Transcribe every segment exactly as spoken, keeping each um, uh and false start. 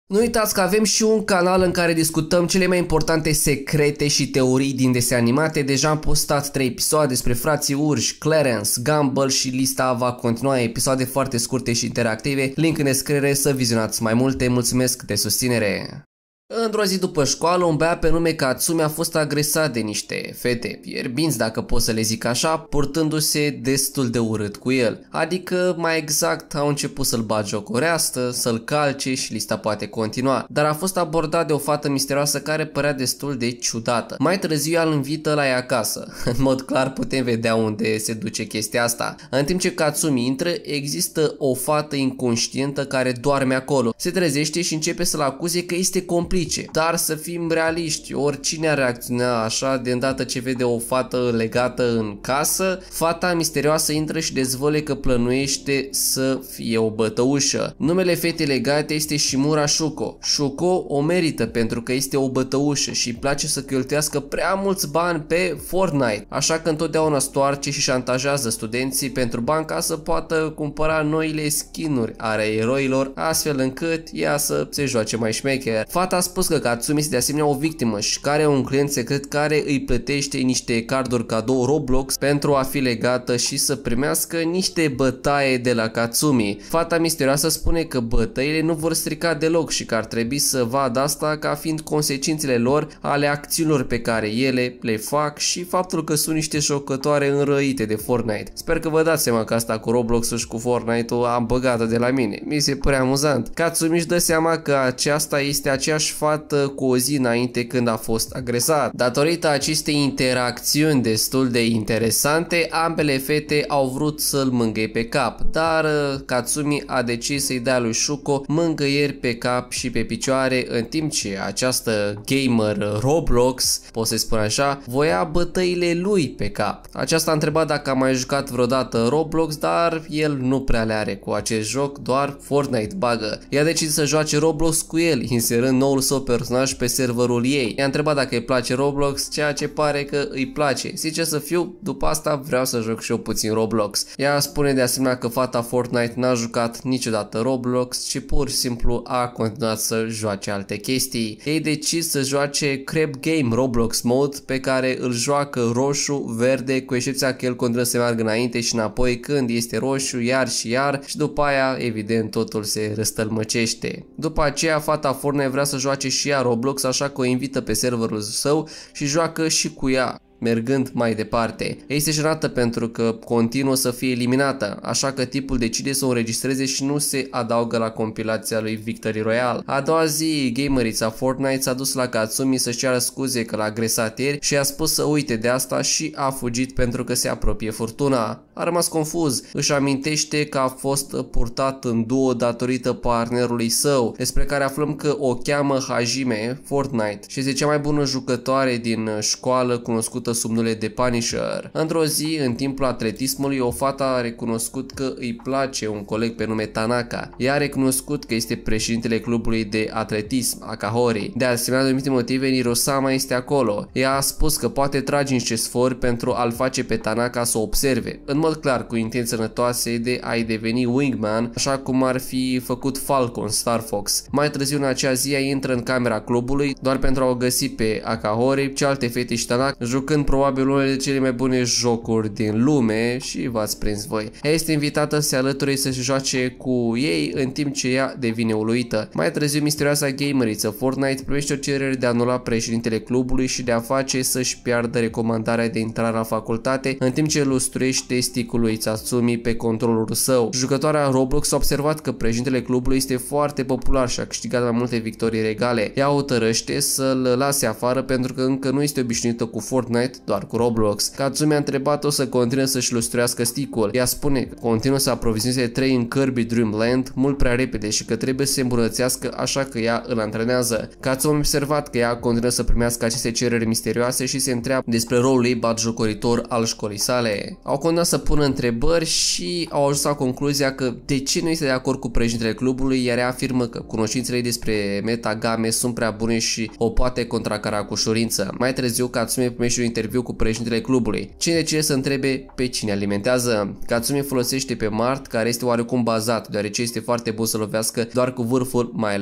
Nu uitați că avem și un canal în care discutăm cele mai importante secrete și teorii din desene animate. Deja am postat trei episoade despre frații Urși, Clarence, Gumball și lista va continua, episoade foarte scurte și interactive. Link în descriere să vizionați mai multe. Mulțumesc de susținere! Într-o zi după școală, un băiat pe nume Katsumi a fost agresat de niște fete fierbinți, dacă pot să le zic așa, purtându-se destul de urât cu el. Adică, mai exact, au început să-l batjocorească, să-l calce și lista poate continua. Dar a fost abordat de o fată misterioasă care părea destul de ciudată. Mai târziu ea îl invită la ea acasă. În mod clar putem vedea unde se duce chestia asta. În timp ce Katsumi intră, există o fată inconștientă care doarme acolo. Se trezește și începe să-l acuze că este complice. Dar să fim realiști, oricine ar reacționa așa de îndată ce vede o fată legată în casă. Fata misterioasă intră și dezvăluie că plănuiește să fie o bătăușă. Numele fetei legate este Shimura Shuko. Shuko o merită pentru că este o bătăușă și îi place să cheltuiască prea mulți bani pe Fortnite, așa că întotdeauna stoarce și șantajează studenții pentru bani ca să poată cumpăra noile skin-uri ale eroilor, astfel încât ea să se joace mai șmecher. Fata a spus că Katsumi este de asemenea o victimă și care are un client secret care îi plătește niște carduri cadou Roblox pentru a fi legată și să primească niște bătaie de la Katsumi. Fata misterioasă spune că bătăile nu vor strica deloc și că ar trebui să vadă asta ca fiind consecințele lor ale acțiunilor pe care ele le fac și faptul că sunt niște șocătoare înrăite de Fortnite. Sper că vă dați seama că asta cu Roblox-ul și cu Fortnite-ul am băgat-o de la mine. Mi se părea amuzant. Katsumi își dă seama că aceasta este aceeași fată cu o zi înainte când a fost agresat. Datorită acestei interacțiuni destul de interesante, ambele fete au vrut să-l mângâie pe cap, dar Katsumi a decis să-i dea lui Shuko mângâieri pe cap și pe picioare, în timp ce această gamer Roblox, pot să spun așa, voia bătăile lui pe cap. Aceasta a întrebat dacă a mai jucat vreodată Roblox, dar el nu prea le are cu acest joc, doar Fortnite bagă. Ea a decis să joace Roblox cu el, inserând noul său personaj pe serverul ei. I-a întrebat dacă îi place Roblox, ceea ce pare că îi place. Zice să fiu, după asta vreau să joc și eu puțin Roblox. Ea spune de asemenea că fata Fortnite n-a jucat niciodată Roblox, ci pur și simplu a continuat să joace alte chestii. Ei decis să joace Crab Game Roblox Mode, pe care îl joacă roșu, verde, cu excepția că el continuă să meargă înainte și înapoi când este roșu, iar și iar, și după aia evident totul se răstălmăcește. După aceea fata Fortnite vrea să joace și ea Roblox, așa că o invită pe serverul său și joacă și cu ea, mergând mai departe. Ea este jenată pentru că continuă să fie eliminată, așa că tipul decide să o înregistreze și nu se adaugă la compilația lui Victory Royale. A doua zi, gamerița Fortnite s-a dus la Katsumi să-și ceară scuze că l-a agresat ieri și a spus să uite de asta și a fugit pentru că se apropie furtuna. A rămas confuz, își amintește că a fost purtat în duo datorită partenerului său, despre care aflăm că o cheamă Hajime Fortnite și este cea mai bună jucătoare din școală, cunoscută sub numele de Punisher. Într-o zi, în timpul atletismului, o fată a recunoscut că îi place un coleg pe nume Tanaka. Ea a recunoscut că este președintele clubului de atletism, Akahori. De asemenea, de anumite motive, Nirosama este acolo. Ea a spus că poate trage niște sfori pentru a-l face pe Tanaka să observe, în mod clar cu intenții sănătoase de a-i deveni wingman, așa cum ar fi făcut Falcon Star Fox. Mai târziu în acea zi, ea intră în camera clubului doar pentru a o găsi pe Akahori, cealaltă fete și Tanaka, jucând probabil unele de cele mai bune jocuri din lume și v-ați prins voi. Ea este invitată să se alăture să se joace cu ei, în timp ce ea devine uluită. Mai târziu, misterioasa gameriță Fortnite primește o cerere de a anula președintele clubului și de a face să-și piardă recomandarea de intrare la facultate, în timp ce lustruiește sticul lui Katsumi pe controlul său. Jucătoarea Roblox a observat că președintele clubului este foarte popular și a câștigat mai multe victorii regale. Ea hotărăște să-l lase afară pentru că încă nu este obișnuită cu Fortnite, doar cu Roblox. Katsumi a întrebat-o să continue să-și lustruiască sticul. Ea spune că continuă să aprovizioneze trei în Kirby Dream Land mult prea repede și că trebuie să se îmbunătățească, așa că ea îl antrenează. Katsumi a observat că ea continuă să primească aceste cereri misterioase și se întreabă despre rolul ei batjocoritor al școlii sale. Au continuat să pună întrebări și au ajuns la concluzia că de ce nu este de acord cu președintele clubului, iar ea afirmă că cunoștințele ei despre metagame sunt prea bune și o poate contracara cu ușurință. Mai târziu, Katsumi primește un interviu cu președintele clubului. Cine decide să întrebe pe cine alimentează? Katsumi folosește pe Mart, care este oarecum bazat, deoarece este foarte bun să lovească doar cu vârful, mai ales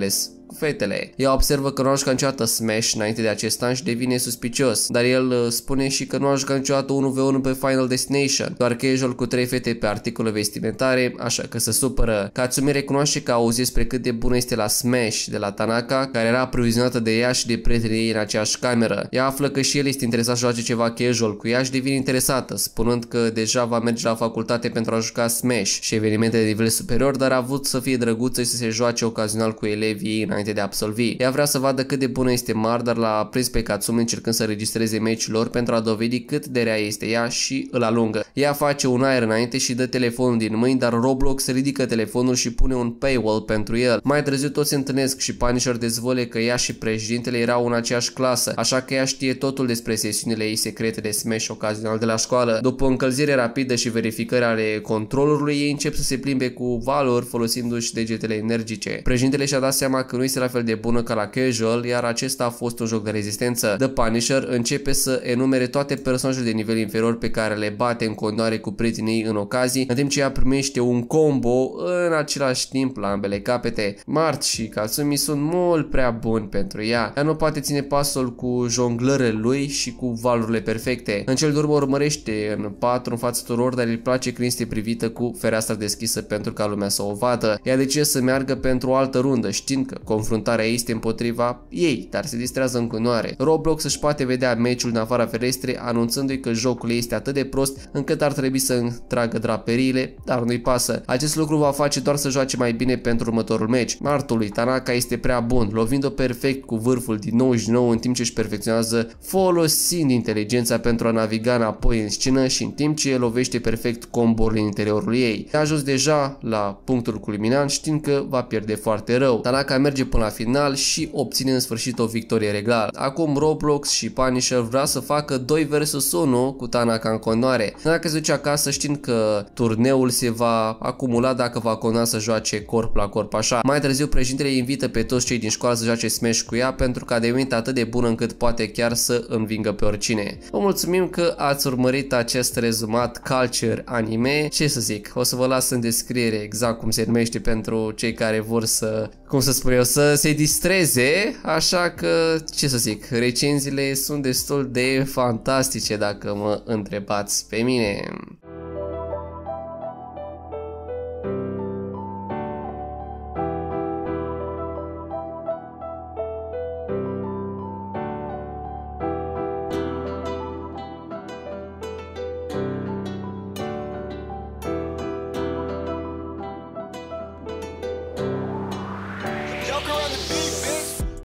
cu fetele. Ea observă că nu a jucat niciodată Smash înainte de acest an și devine suspicios, dar el spune și că nu a jucat niciodată unu v unu pe Final Destination, doar casual cu trei fete pe articole vestimentare, așa că se supără. Katsumi recunoaște că a auzit despre cât de bună este la Smash de la Tanaka, care era aprovizionată de ea și de prietenii ei în aceeași cameră. Ea află că și el este interesat să joace ceva casual cu ea și devine interesată, spunând că deja va merge la facultate pentru a juca Smash și evenimente de nivel superior, dar a vrut să fie drăguță și să se joace ocazional cu elevii ei înainte de a absolvi. Ea vrea să vadă cât de bună este Mar, dar l-a prins pe Katsumi încercând să registreze meciul lor pentru a dovedi cât de rea este ea și îl alungă. Ea face un aer înainte și dă telefonul din mâini, dar Roblox ridică telefonul și pune un paywall pentru el. Mai târziu toți se întâlnesc și Punisher dezvăluie că ea și președintele erau în aceeași clasă, așa că ea știe totul despre sesiunile ei secrete de Smash ocazional de la școală. După o încălzire rapidă și verificări ale controllerului, ei încep să se plimbe cu valuri folosindu-și degetele energice. Președintele și-a dat seama că nu este la fel de bună ca la casual, iar acesta a fost un joc de rezistență. The Punisher începe să enumere toate personajele de nivel inferior pe care le bate în continuare cu prietenii în ocazii, în timp ce ea primește un combo în același timp la ambele capete. Mart și Katsumi sunt mult prea buni pentru ea. Ea nu poate ține pasul cu jonglările lui și cu valurile perfecte. În cel de urmă urmărește în patru în fața tuturor, dar îi place când este privită cu fereastra deschisă pentru ca lumea să o vadă. Ea decide să meargă pentru o altă rundă, știind că confruntarea ei este împotriva ei, dar se distrează în continuare. Roblox își poate vedea meciul din afara ferestrei, anunțându-i că jocul ei este atât de prost încât ar trebui să întragă draperiile, dar nu-i pasă. Acest lucru va face doar să joace mai bine pentru următorul meci. Martul lui Tanaka este prea bun, lovind-o perfect cu vârful din nouăzeci și nouă în timp ce își perfecționează folosind inteligența pentru a naviga înapoi în scenă și în timp ce lovește perfect combo-urile în interiorul ei. A ajuns deja la punctul culminant știind că va pierde foarte rău. Tanaka merge până la final și obține în sfârșit o victorie regală. Acum Roblox și Punisher vrea să facă doi versus unu cu Tanaka în continuare. Tanaka se duce acasă știind că turneul se va acumula dacă va continua să joace corp la corp așa. Mai târziu președintele invită pe toți cei din școală să joace Smash cu ea pentru că a devenit atât de bună încât poate chiar să învingă pe oricine. Vă mulțumim că ați urmărit acest rezumat Culture Anime. Ce să zic, o să vă las în descriere exact cum se numește pentru cei care vor să, cum să spun eu, să se distreze, așa că, ce să zic, recenziile sunt destul de fantastice dacă mă întrebați pe mine.